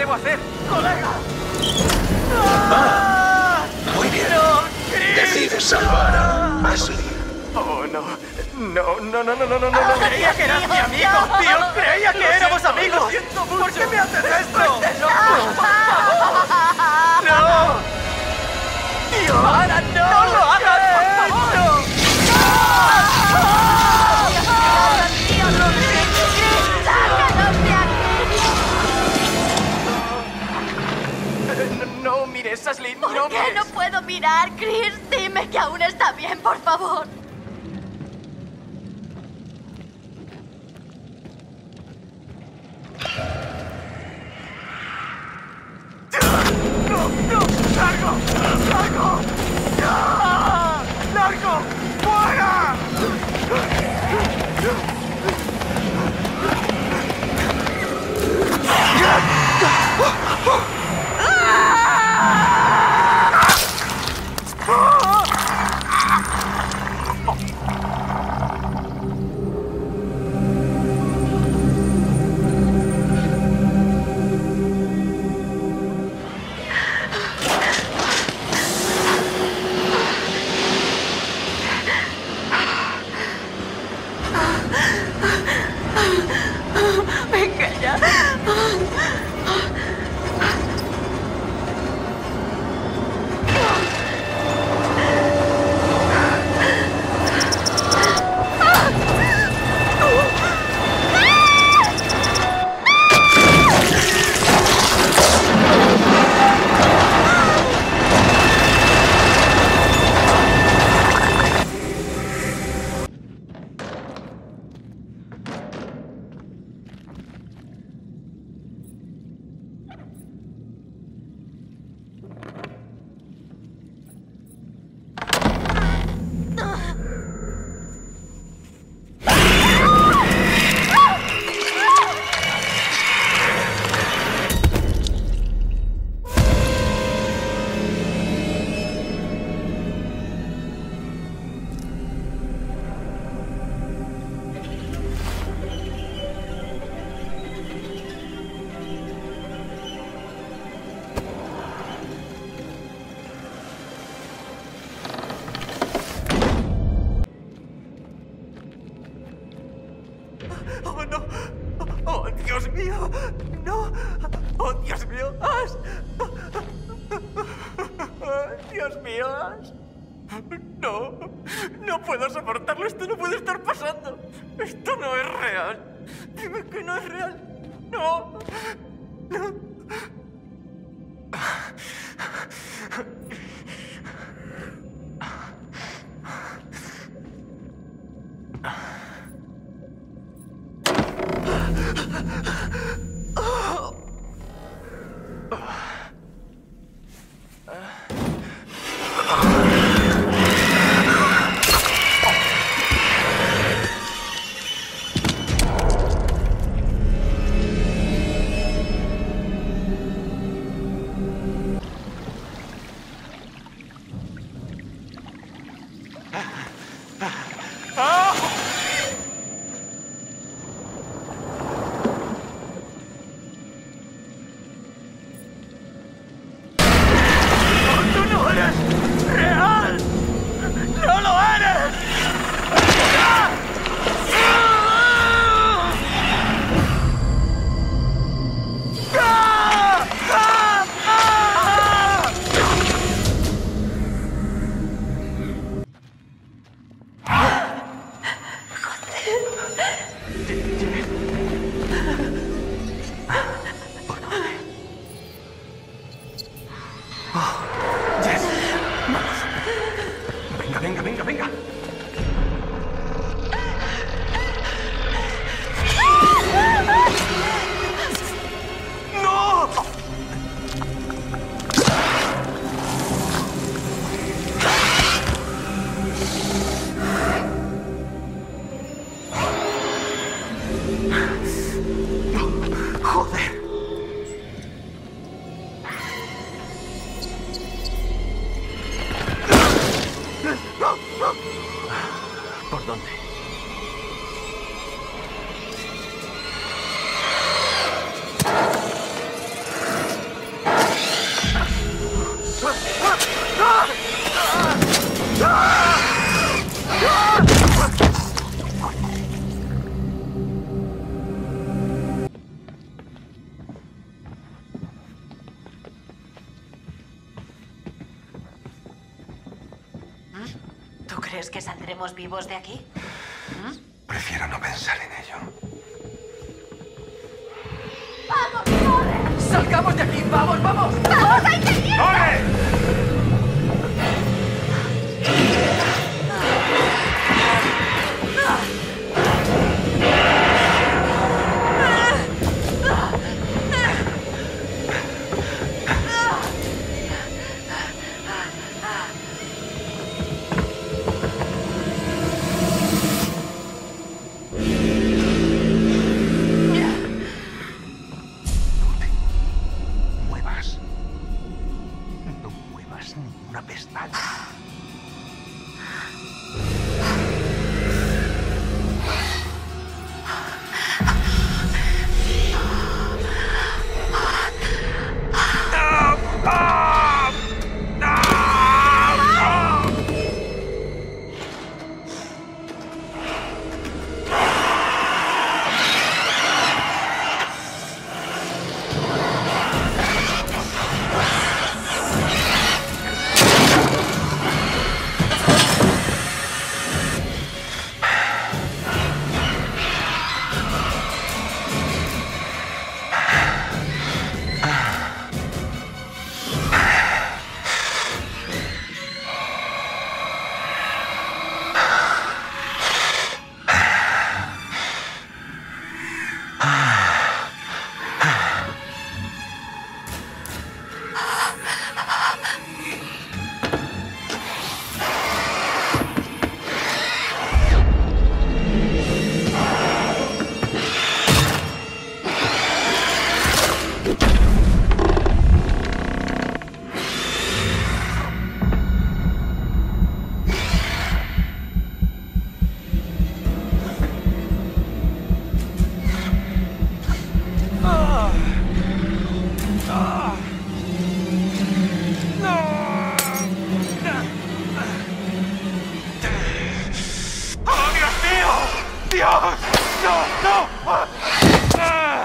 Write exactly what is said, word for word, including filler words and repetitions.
debo hacer? ¡Colega! Ah, muy bien. ¡No, Chris! Decides salvar a Ashley. Oh, no. No, no, no, no, no, no, no. Oh, creía que eras Dios, mi amigo, no. tío. Creía que Lo éramos siento, amigos. lo siento mucho. ¿Por qué me haces esto? ¡No! ¡Tío, Ana, no! ¡No lo hagas, por favor! Dios mío, Chris, sácanos de aquí. No, no mires, Ashley, ¿Por no qué mires. no puedo mirar, Chris? Dime que aún está bien, por favor. ¡No, no! ¡Largo! ¡Largo! ¡Ah! ¡Largo! ¡Fuera! Venga ya. ¡Oh, no! ¡Oh, Dios mío! ¡No! ¡Oh, Dios mío! ¡Ash! ¡Dios mío, Ash! ¡No! ¡No puedo soportarlo! ¡Esto no puede estar pasando! ¡Esto no es real! ¡Dime que no es real! ¡No! ¡No! ¡Tú no eres real! ¡No lo eres! ¡Ah! ¡Ah! ¡Ah! ¡Ah! Jess, vamos. Venga, venga, venga, venga. ¡No! ¡Joder! ¿Por dónde? ¿Tú crees que saldremos vivos de aquí? ¿Mm? Prefiero no pensar en ello. ¡Vamos, corre! ¡Salgamos de aquí! ¡Vamos, vamos! ¡Vamos a intentarlo! ¡Corre! ¡Dios! ¡No! ¡No! ¡Ah!